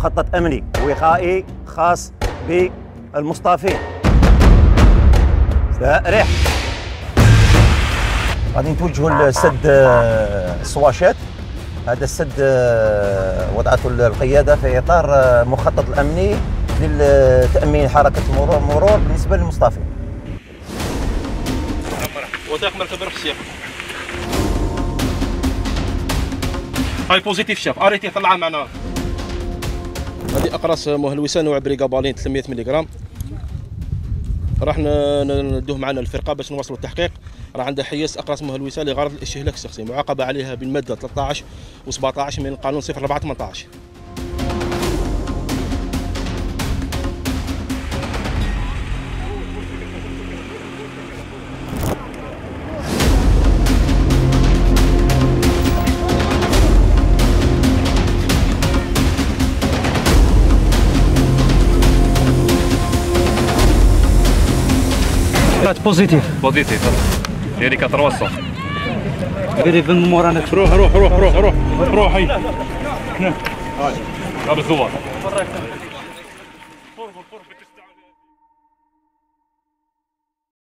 مخطط أمني وقائي خاص بالمصطافين. سارح. غادي نتوجهوا لسد الصواشات. هذا السد وضعته القيادة في إطار مخطط الأمني لتأمين حركة المرور بالنسبة للمصطافين. وثائق مركب الشيخ. هاي بوزيتيف شاف، اريتي طلعها معنا. هذه أقراص مهلوسة نوع بريغابالين 300 ملغ. راح ندوه معنا الفرقة باش نواصلوا التحقيق. راه عندها حياس أقراص مهلوسة لغرض الاستهلاك الشخصي، معاقبة عليها بالمادة 13 و17 من القانون 04/18. بوزيتيف ديري 400. قريب من مورانا. روح هاي قبل الزوار.